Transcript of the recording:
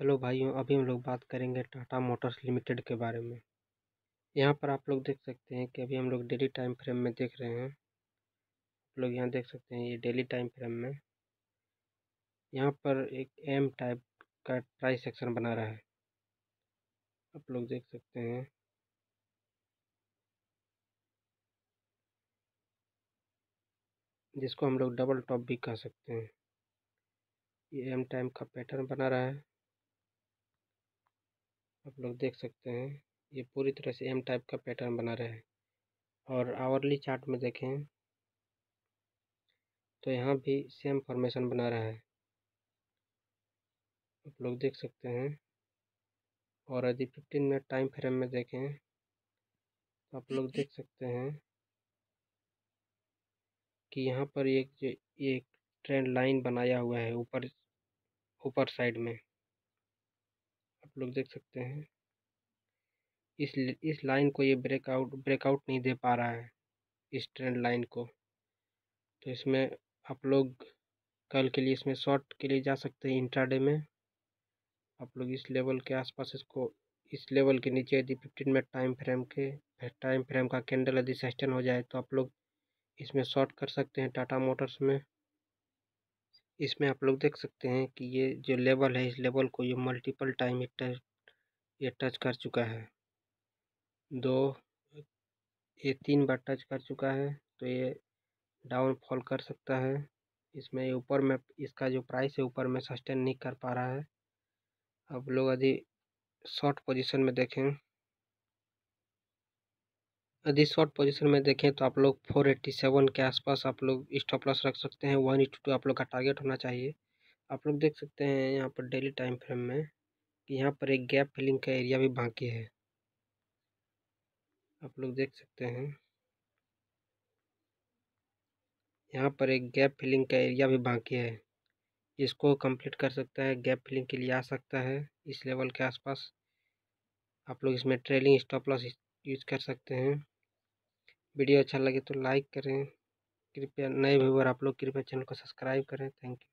Hello भाइयों, अभी हम लोग बात करेंगे टाटा मोटर्स लिमिटेड के बारे में। यहाँ पर आप लोग देख सकते हैं कि अभी हम लोग डेली टाइम फ्रेम में देख रहे हैं। आप लोग यहाँ देख सकते हैं, ये डेली टाइम फ्रेम में यहाँ पर एक एम टाइप का प्राइस सेक्शन बना रहा है। आप लोग देख सकते हैं, जिसको हम लोग डबल टॉप भी कह सकते हैं। ये एम टाइम का पैटर्न बना रहा है। आप लोग देख सकते हैं, ये पूरी तरह से एम टाइप का पैटर्न बना रहा है। और आवरली चार्ट में देखें तो यहाँ भी सेम फॉर्मेशन बना रहा है। आप लोग देख सकते हैं। और यदि 15 मिनट टाइम फ्रेम में देखें तो आप लोग देख सकते हैं कि यहाँ पर एक ट्रेंड लाइन बनाया हुआ है ऊपर ऊपर साइड में। आप लोग देख सकते हैं, इस लाइन को ये ब्रेकआउट नहीं दे पा रहा है, इस ट्रेंड लाइन को। तो इसमें आप लोग कल के लिए इसमें शॉर्ट के लिए जा सकते हैं इंट्राडे में। आप लोग इस लेवल के आसपास इस लेवल के नीचे यदि 15 मिनट टाइम फ्रेम का कैंडल यदि सस्टेन हो जाए तो आप लोग इसमें शॉर्ट कर सकते हैं टाटा मोटर्स में। इसमें आप लोग देख सकते हैं कि ये जो लेवल है, इस लेवल को ये मल्टीपल टाइम ये टच कर चुका है। ये 3 बार टच कर चुका है, तो ये डाउन फॉल कर सकता है। इसमें ऊपर में इसका जो प्राइस है ऊपर में सस्टेन नहीं कर पा रहा है। अब लोग यदि शॉर्ट पोजीशन में देखें तो आप लोग 487 के आसपास आप लोग स्टॉप लॉस रख सकते हैं। 1:2 आप लोग का टारगेट होना चाहिए। आप लोग देख सकते हैं यहाँ पर डेली टाइम फ्रेम में कि यहाँ पर एक गैप फिलिंग का एरिया भी बाकी है। आप लोग देख सकते हैं, यहाँ पर एक गैप फिलिंग का एरिया भी बाकी है। इसको कंप्लीट कर सकता है, गैप फिलिंग के लिए आ सकता है इस लेवल के आसपास। आप लोग इसमें ट्रेलिंग स्टॉप लॉस यूज कर सकते हैं। वीडियो अच्छा लगे तो लाइक करें। कृपया नए व्यूअर आप लोग कृपया चैनल को सब्सक्राइब करें। Thank you.